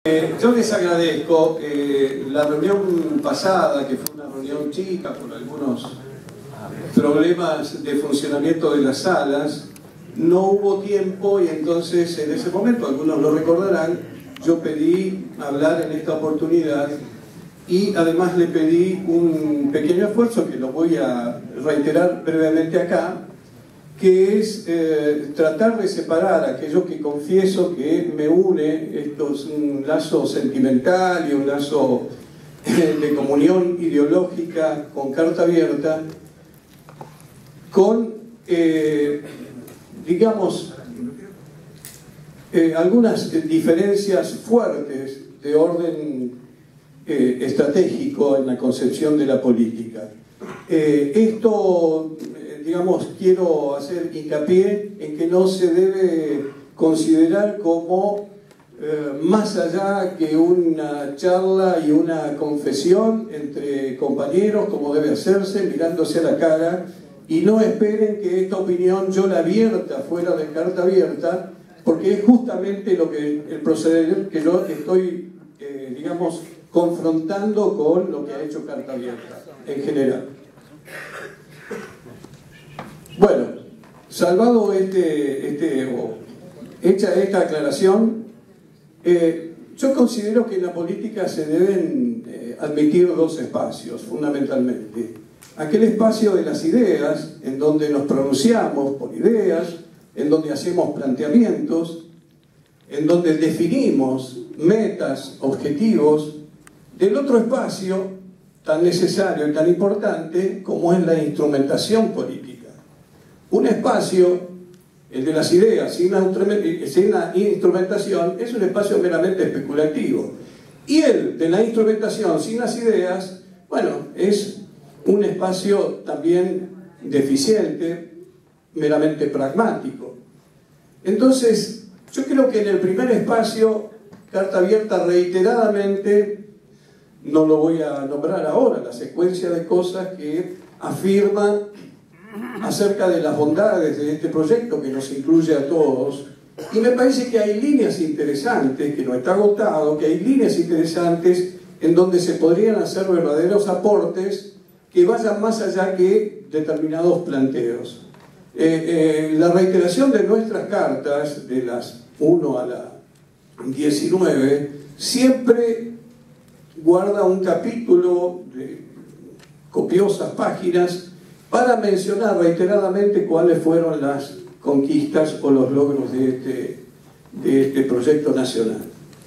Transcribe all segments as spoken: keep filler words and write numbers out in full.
Eh, yo les agradezco. Eh, la reunión pasada, que fue una reunión chica por algunos problemas de funcionamiento de las salas, no hubo tiempo y entonces en ese momento, algunos lo recordarán, yo pedí hablar en esta oportunidad y además le pedí un pequeño esfuerzo que lo voy a reiterar brevemente acá, que es eh, tratar de separar aquello que confieso que me une. Esto es un lazo sentimental y un lazo de comunión ideológica con Carta Abierta, con, eh, digamos, eh, algunas diferencias fuertes de orden eh, estratégico en la concepción de la política. Eh, esto... digamos, quiero hacer hincapié en que no se debe considerar como eh, más allá que una charla y una confesión entre compañeros, como debe hacerse, mirándose a la cara, y no esperen que esta opinión yo la vierta fuera de Carta Abierta, porque es justamente lo que el proceder que yo estoy, eh, digamos, confrontando con lo que ha hecho Carta Abierta en general. Bueno, salvado este, este, o hecha esta aclaración, eh, yo considero que en la política se deben eh, admitir dos espacios, fundamentalmente. Aquel espacio de las ideas, en donde nos pronunciamos por ideas, en donde hacemos planteamientos, en donde definimos metas, objetivos, del otro espacio tan necesario y tan importante como es la instrumentación política. Un espacio, el de las ideas, sin una instrumentación, es un espacio meramente especulativo. Y el de la instrumentación sin las ideas, bueno, es un espacio también deficiente, meramente pragmático. Entonces, yo creo que en el primer espacio, Carta Abierta reiteradamente, no lo voy a nombrar ahora, la secuencia de cosas que afirma acerca de las bondades de este proyecto que nos incluye a todos, y me parece que hay líneas interesantes, que no está agotado, que hay líneas interesantes en donde se podrían hacer verdaderos aportes que vayan más allá que determinados planteos. Eh, eh, la reiteración de nuestras cartas, de las uno a la diecinueve, siempre guarda un capítulo de copiosas páginas para mencionar reiteradamente cuáles fueron las conquistas o los logros de este, de este proyecto nacional.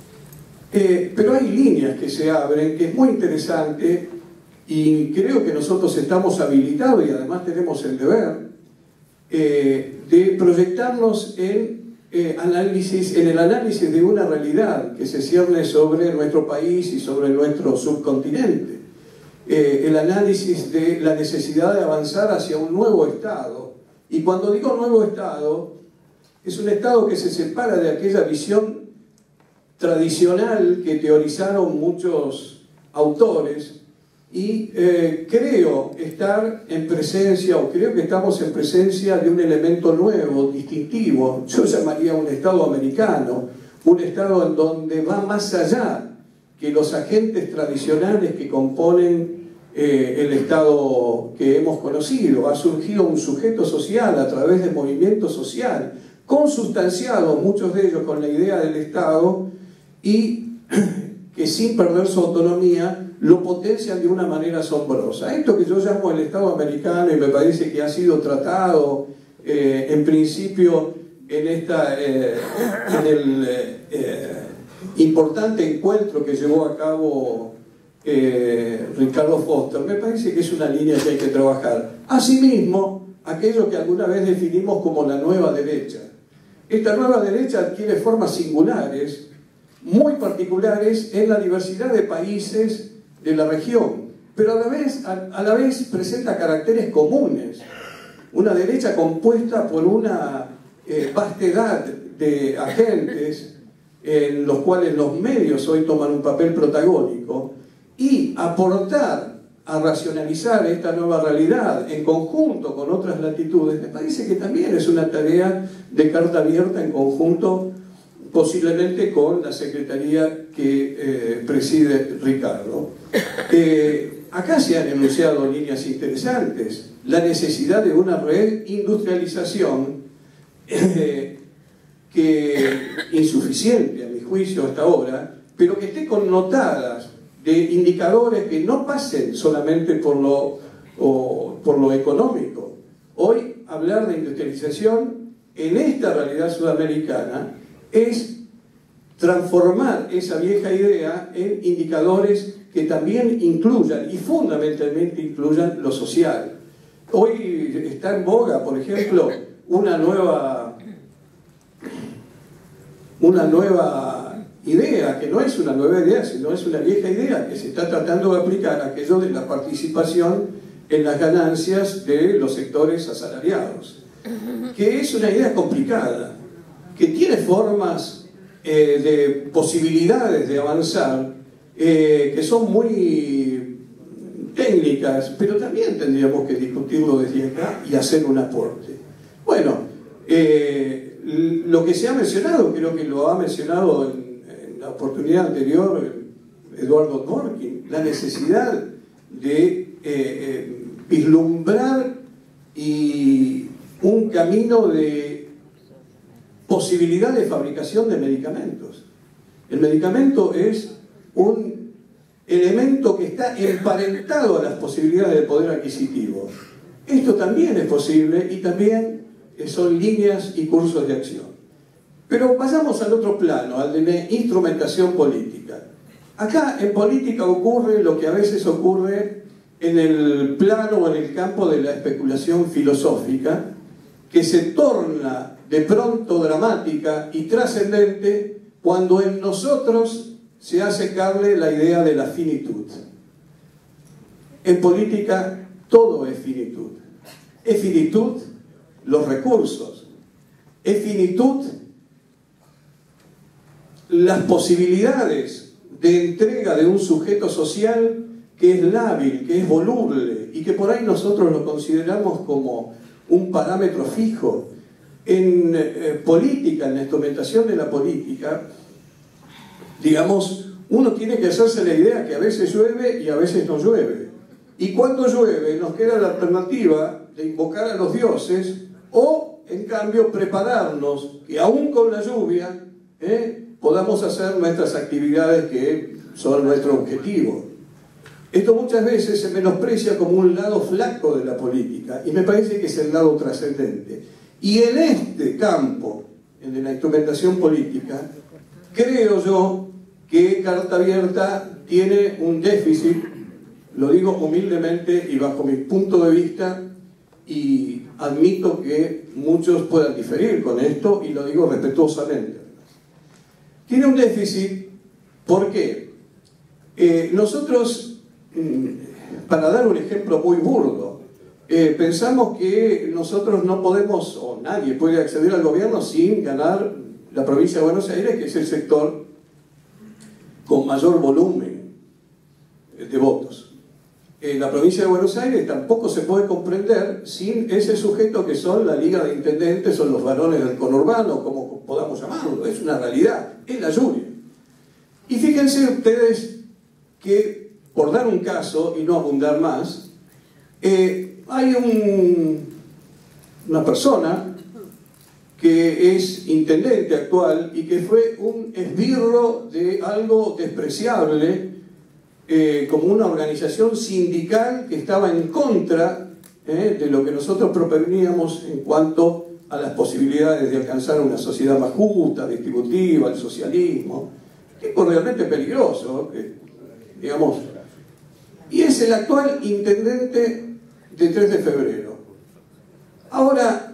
Eh, pero hay líneas que se abren, que es muy interesante, y creo que nosotros estamos habilitados y además tenemos el deber eh, de proyectarnos en, eh, análisis, en el análisis de una realidad que se cierne sobre nuestro país y sobre nuestro subcontinente. Eh, el análisis de la necesidad de avanzar hacia un nuevo Estado. Y cuando digo nuevo Estado, es un Estado que se separa de aquella visión tradicional que teorizaron muchos autores, y eh, creo estar en presencia, o creo que estamos en presencia de un elemento nuevo, distintivo. Yo llamaría un Estado americano, un Estado en donde va más allá que los agentes tradicionales que componen eh, el Estado que hemos conocido. Ha surgido un sujeto social a través del movimiento social, consustanciados muchos de ellos con la idea del Estado, y que sin perder su autonomía lo potencian de una manera asombrosa. Esto que yo llamo el Estado americano, y me parece que ha sido tratado eh, en principio en, esta, eh, en el eh, importante encuentro que llevó a cabo eh, Ricardo Foster, me parece que es una línea que hay que trabajar. Asimismo, aquello que alguna vez definimos como la nueva derecha. Esta nueva derecha adquiere formas singulares, muy particulares en la diversidad de países de la región, pero a la vez, a, a la vez presenta caracteres comunes. Una derecha compuesta por una eh, vastedad de agentes en los cuales los medios hoy toman un papel protagónico, y aportar a racionalizar esta nueva realidad en conjunto con otras latitudes, me parece que también es una tarea de Carta Abierta en conjunto posiblemente con la secretaría que eh, preside Ricardo. Eh, acá se han enunciado líneas interesantes, la necesidad de una reindustrialización eh, que insuficiente a mi juicio hasta ahora, pero que esté connotadas de indicadores que no pasen solamente por lo, o, por lo económico. Hoy hablar de industrialización en esta realidad sudamericana es transformar esa vieja idea en indicadores que también incluyan y fundamentalmente incluyan lo social. Hoy está en boga, por ejemplo, una nueva una nueva idea, que no es una nueva idea, sino es una vieja idea que se está tratando de aplicar, aquello de la participación en las ganancias de los sectores asalariados, que es una idea complicada, que tiene formas eh, de posibilidades de avanzar eh, que son muy técnicas, pero también tendríamos que discutirlo desde acá y hacer un aporte. Bueno, eh, lo que se ha mencionado, creo que lo ha mencionado en, en la oportunidad anterior Eduardo Dworkin, la necesidad de eh, eh, vislumbrar y un camino de posibilidad de fabricación de medicamentos. El medicamento es un elemento que está emparentado a las posibilidades del poder adquisitivo. Esto también es posible y también son líneas y cursos de acción. Pero vayamos al otro plano, al de la instrumentación política. Acá en política ocurre lo que a veces ocurre en el plano o en el campo de la especulación filosófica, que se torna de pronto dramática y trascendente cuando en nosotros se hace carne la idea de la finitud. En política todo es finitud. Es finitud los recursos, es finitud las posibilidades de entrega de un sujeto social que es lábil, que es voluble y que por ahí nosotros lo consideramos como un parámetro fijo. En eh, política, en la instrumentación de la política, digamos, uno tiene que hacerse la idea que a veces llueve y a veces no llueve. Y cuando llueve nos queda la alternativa de invocar a los dioses o, en cambio, prepararnos que aún con la lluvia eh, podamos hacer nuestras actividades que son nuestro objetivo. Esto muchas veces se menosprecia como un lado flaco de la política y me parece que es el lado trascendente. Y en este campo, el de la instrumentación política, creo yo que Carta Abierta tiene un déficit, lo digo humildemente y bajo mi punto de vista, y admito que muchos puedan diferir con esto y lo digo respetuosamente. Tiene un déficit porque eh, nosotros, para dar un ejemplo muy burdo, eh, pensamos que nosotros no podemos, o nadie puede acceder al gobierno sin ganar la provincia de Buenos Aires, que es el sector con mayor volumen de votos. Eh, la provincia de Buenos Aires tampoco se puede comprender sin ese sujeto que son la Liga de Intendentes o los varones del conurbano, como podamos llamarlo. Es una realidad, es la lluvia. Y fíjense ustedes que, por dar un caso y no abundar más, eh, hay un, una persona que es intendente actual y que fue un esbirro de algo despreciable, eh, como una organización sindical que estaba en contra eh, de lo que nosotros proponíamos en cuanto a las posibilidades de alcanzar una sociedad más justa, distributiva, el socialismo. Tipo realmente peligroso, eh, digamos. Y es el actual intendente de tres de febrero. Ahora,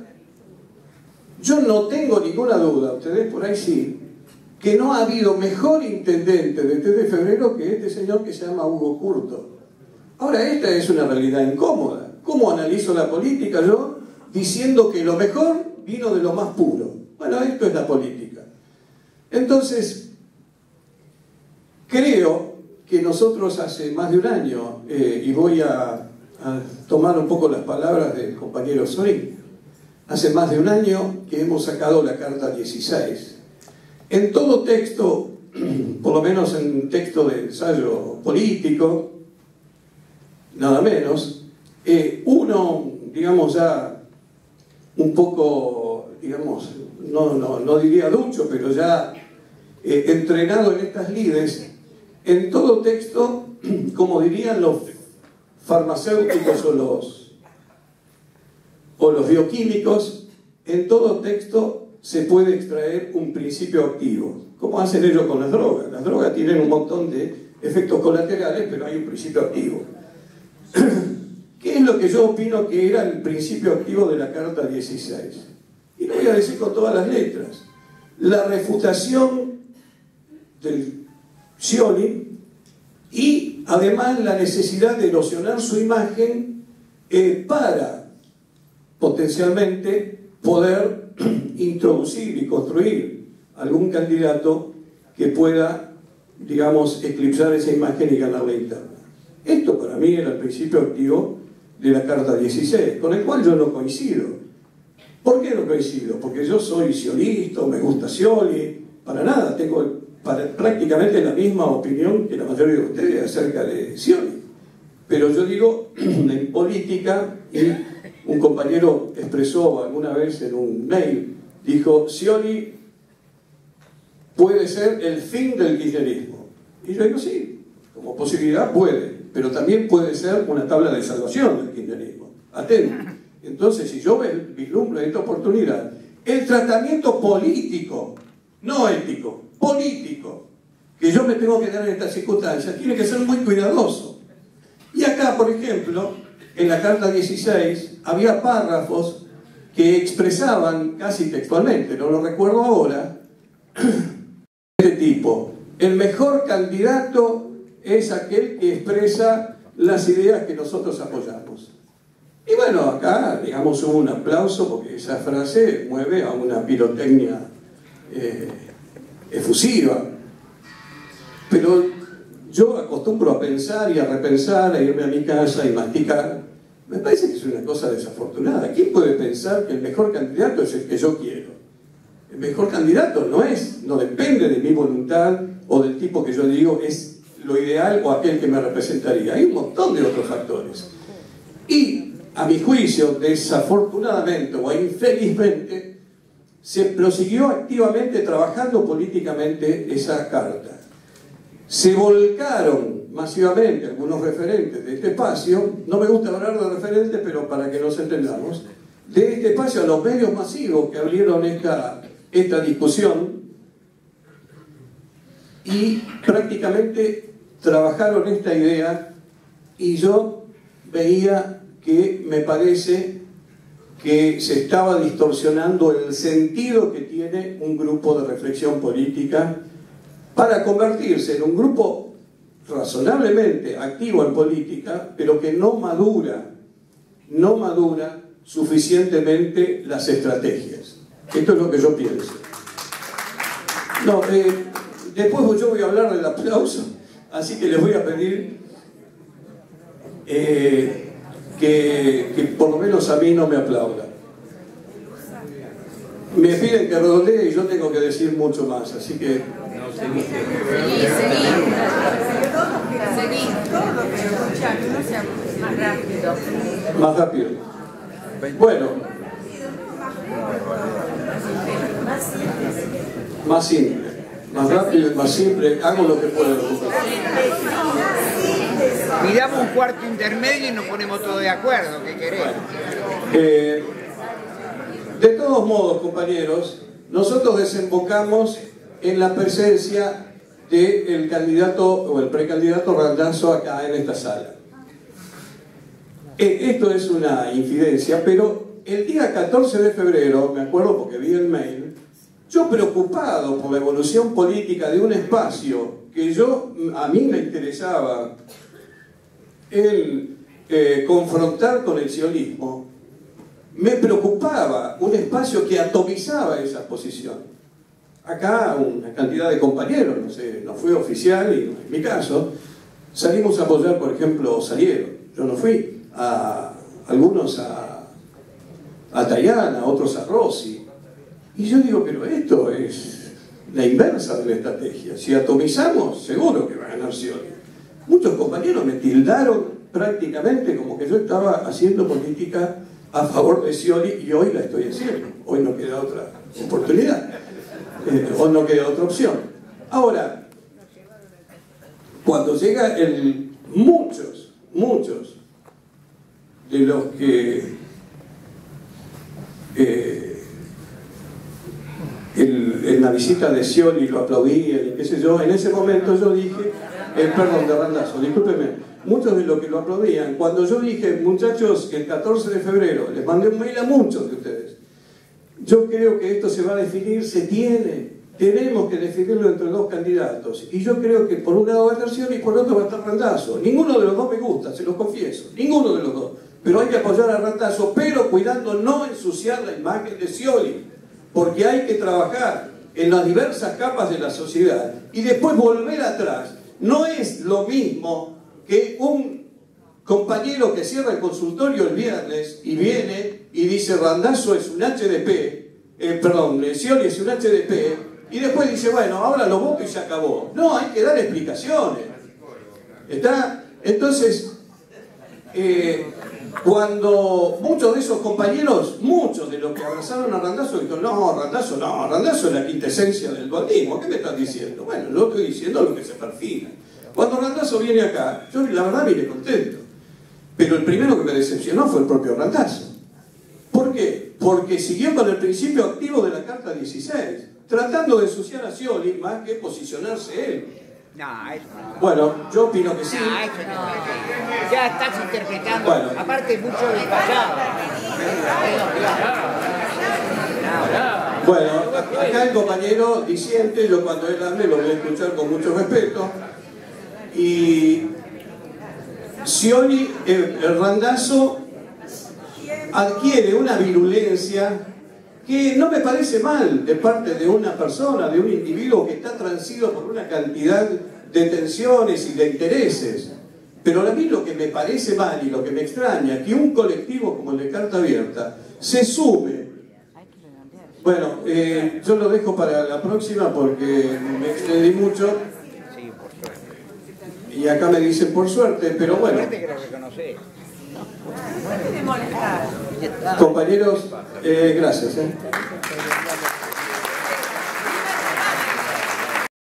yo no tengo ninguna duda, ustedes por ahí sí, que no ha habido mejor intendente de tres de febrero que este señor que se llama Hugo Curto. Ahora, esta es una realidad incómoda. ¿Cómo analizo la política yo? Diciendo que lo mejor vino de lo más puro. Bueno, esto es la política. Entonces, creo que nosotros hace más de un año, eh, y voy a, a tomar un poco las palabras del compañero Sorín, hace más de un año que hemos sacado la Carta dieciséis. En todo texto, por lo menos en texto de ensayo político, nada menos, eh, uno, digamos, ya un poco, digamos, no, no, no diría ducho, pero ya eh, entrenado en estas lides, en todo texto, como dirían los farmacéuticos o los, o los bioquímicos, en todo texto se puede extraer un principio activo. ¿Cómo hacen ellos con las drogas? Las drogas tienen un montón de efectos colaterales, pero hay un principio activo. ¿Qué es lo que yo opino que era el principio activo de la Carta dieciséis? Y lo voy a decir con todas las letras. La refutación del Scioli y además la necesidad de erosionar su imagen eh, para potencialmente poder introducir y construir algún candidato que pueda, digamos, eclipsar esa imagen y ganar la interna. Esto para mí era el principio activo de la Carta dieciséis, con el cual yo no coincido. ¿Por qué no coincido? Porque yo soy sciolista, me gusta Scioli, para nada, tengo para, prácticamente la misma opinión que la mayoría de ustedes acerca de Scioli. Pero yo digo, en política, y un compañero expresó alguna vez en un mail, dijo, Scioli puede ser el fin del kirchnerismo. Y yo digo, sí, como posibilidad puede, pero también puede ser una tabla de salvación del kirchnerismo. Atento. Entonces, si yo vislumbro esta oportunidad, el tratamiento político, no ético, político, que yo me tengo que dar en estas circunstancias, tiene que ser muy cuidadoso. Y acá, por ejemplo, en la Carta dieciséis, había párrafos que expresaban, casi textualmente, no lo recuerdo ahora, de este tipo: el mejor candidato es aquel que expresa las ideas que nosotros apoyamos. Y bueno, acá, digamos, hubo un aplauso porque esa frase mueve a una pirotecnia eh, efusiva. Pero yo acostumbro a pensar y a repensar, a irme a mi casa y masticar. Me parece que es una cosa desafortunada. ¿Quién puede pensar que el mejor candidato es el que yo quiero? El mejor candidato no es, no depende de mi voluntad o del tipo que yo digo es lo ideal o aquel que me representaría. Hay un montón de otros factores. Y, a mi juicio, desafortunadamente o infelizmente, se prosiguió activamente trabajando políticamente esa carta. Se volcaron masivamente algunos referentes de este espacio, no me gusta hablar de referentes, pero para que nos entendamos, de este espacio a los medios masivos que abrieron esta, esta discusión y prácticamente trabajaron esta idea, y yo veía que me parece que se estaba distorsionando el sentido que tiene un grupo de reflexión política para convertirse en un grupo razonablemente activo en política, pero que no madura, no madura suficientemente las estrategias. Esto es lo que yo pienso. No, eh, después yo voy a hablar del aplauso, así que les voy a pedir eh, que, que por lo menos a mí no me aplaudan. Me piden que redondee y yo tengo que decir mucho más, así que... No, seguí, seguí. Seguí. Todo lo que escuchan, no sea más rápido. Más rápido. Bueno. Más simple. Más rápido y más simple. Hago lo que puedo. Miramos un cuarto intermedio y nos ponemos todos de acuerdo. ¿Qué querés? Bueno, eh, de todos modos, compañeros, nosotros desembocamos en la presencia del candidato o el precandidato Randazzo acá en esta sala. Eh, esto es una infidencia, pero el día catorce de febrero, me acuerdo porque vi el mail, yo preocupado por la evolución política de un espacio que yo, a mí me interesaba el eh, confrontar con el sionismo, me preocupaba un espacio que atomizaba esa posición. Acá una cantidad de compañeros, no sé, no fue oficial y en mi caso, salimos a apoyar, por ejemplo, salieron, yo no fui, a algunos a, a Tayana, otros a Rossi. Y yo digo, pero esto es la inversa de la estrategia. Si atomizamos, seguro que va a ganar Scioli. Muchos compañeros me tildaron prácticamente como que yo estaba haciendo política a favor de Scioli y hoy la estoy haciendo. Hoy no queda otra oportunidad. Eh, hoy no queda otra opción. Ahora, cuando llega el... Muchos, muchos de los que... Eh, el, en la visita de Scioli lo aplaudían y qué sé yo, en ese momento yo dije, eh, perdón, de Randazzo, discúlpeme, muchos de los que lo aplaudían, cuando yo dije, muchachos, el catorce de febrero, les mandé un mail a muchos de ustedes, yo creo que esto se va a definir, se tiene, tenemos que definirlo entre dos candidatos, y yo creo que por un lado va a estar Scioli y por otro va a estar Randazzo. Ninguno de los dos me gusta, se los confieso, ninguno de los dos, pero hay que apoyar a Randazzo, pero cuidando no ensuciar la imagen de Scioli, porque hay que trabajar en las diversas capas de la sociedad y después volver atrás. No es lo mismo que un compañero que cierra el consultorio el viernes y viene y dice Randazzo es un H D P, eh, perdón, Scioli es un H D P, y después dice, bueno, ahora lo voto y se acabó. No, hay que dar explicaciones. ¿Está? Entonces, eh, cuando muchos de esos compañeros, muchos de los que abrazaron a Randazzo, dijeron, no, Randazzo, no, Randazzo es la quintesencia del dualismo. ¿Qué me estás diciendo? Bueno, yo estoy diciendo lo que se perfila. Cuando Randazzo viene acá, yo la verdad vine contento. Pero el primero que me decepcionó fue el propio Randazzo. ¿Por qué? Porque siguió con el principio activo de la Carta dieciséis, tratando de ensuciar a Scioli más que posicionarse él. No, eso no. Bueno, yo opino que sí. No, eso no. Ya estás interpretando, Bueno. aparte mucho del pasado. Bueno, acá el compañero disiente, yo cuando él hable lo voy a escuchar con mucho respeto. Y Scioli, el, el Randazzo, adquiere una virulencia que no me parece mal de parte de una persona, de un individuo que está transido por una cantidad de tensiones y de intereses. Pero a mí lo que me parece mal y lo que me extraña, que un colectivo como el de Carta Abierta se sume. Bueno, eh, yo lo dejo para la próxima porque me extendí mucho. Sí, por suerte. Y acá me dicen por suerte, pero bueno. Suerte que lo reconoces. No te molestar. Compañeros, eh, gracias. ¿eh?